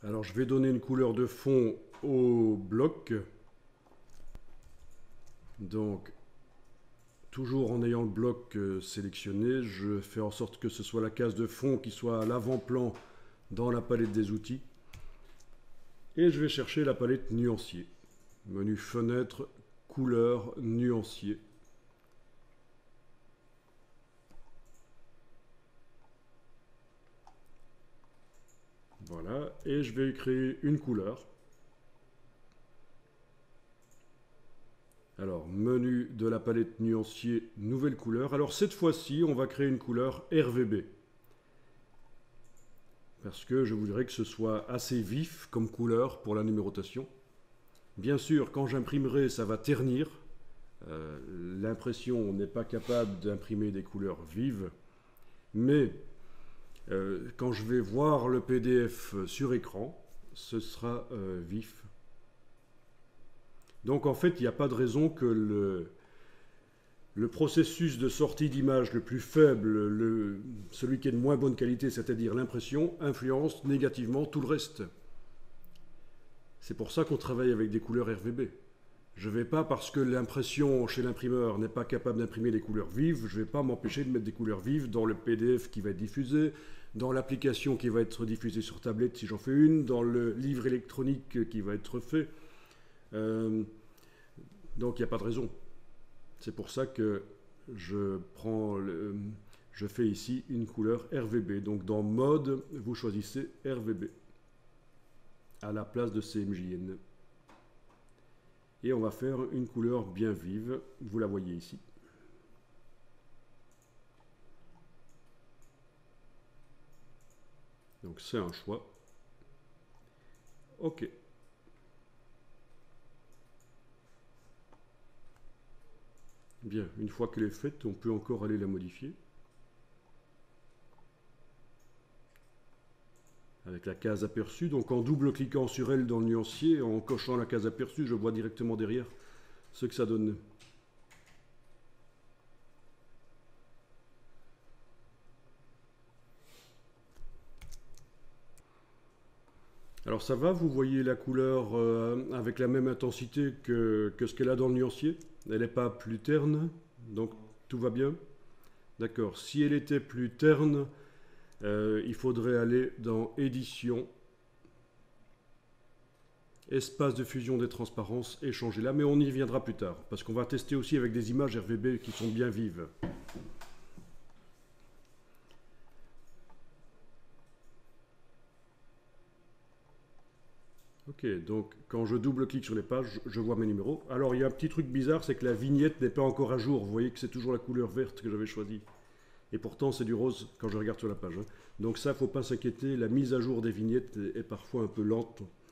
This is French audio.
Alors je vais donner une couleur de fond au bloc. Donc toujours en ayant le bloc sélectionné, je fais en sorte que ce soit la case de fond qui soit à l'avant-plan dans la palette des outils. Et je vais chercher la palette nuancier. Menu fenêtre, couleur, nuancier. Voilà, et je vais créer une couleur. Alors, menu de la palette nuancier, nouvelle couleur. Alors cette fois-ci, on va créer une couleur RVB. Parce que je voudrais que ce soit assez vif comme couleur pour la numérotation. Bien sûr, quand j'imprimerai, ça va ternir. L'impression n'est pas capable d'imprimer des couleurs vives. Mais quand je vais voir le PDF sur écran, ce sera vif. Donc en fait, il n'y a pas de raison que le processus de sortie d'image le plus faible, celui qui est de moins bonne qualité, c'est-à-dire l'impression, influence négativement tout le reste. C'est pour ça qu'on travaille avec des couleurs RVB. Je ne vais pas, parce que l'impression chez l'imprimeur n'est pas capable d'imprimer des couleurs vives, je ne vais pas m'empêcher de mettre des couleurs vives dans le PDF qui va être diffusé, dans l'application qui va être diffusée sur tablette si j'en fais une, dans le livre électronique qui va être fait. Donc il n'y a pas de raison. C'est pour ça que je fais ici une couleur RVB. Donc dans mode, vous choisissez RVB à la place de CMJN. Et on va faire une couleur bien vive. Vous la voyez ici. Donc c'est un choix. OK. Bien, une fois qu'elle est faite, on peut encore aller la modifier. Avec la case aperçue, donc en double-cliquant sur elle dans le nuancier, en cochant la case aperçue, je vois directement derrière ce que ça donne. Alors ça va, vous voyez la couleur avec la même intensité que ce qu'elle a dans le nuancier. Elle n'est pas plus terne, donc tout va bien. D'accord, si elle était plus terne, il faudrait aller dans Édition, Espace de fusion des transparences et changer là, mais on y reviendra plus tard, parce qu'on va tester aussi avec des images RVB qui sont bien vives. Ok, donc quand je double-clique sur les pages, je vois mes numéros. Alors il y a un petit truc bizarre, c'est que la vignette n'est pas encore à jour. Vous voyez que c'est toujours la couleur verte que j'avais choisie. Et pourtant c'est du rose quand je regarde sur la page. Donc ça, il ne faut pas s'inquiéter, la mise à jour des vignettes est parfois un peu lente.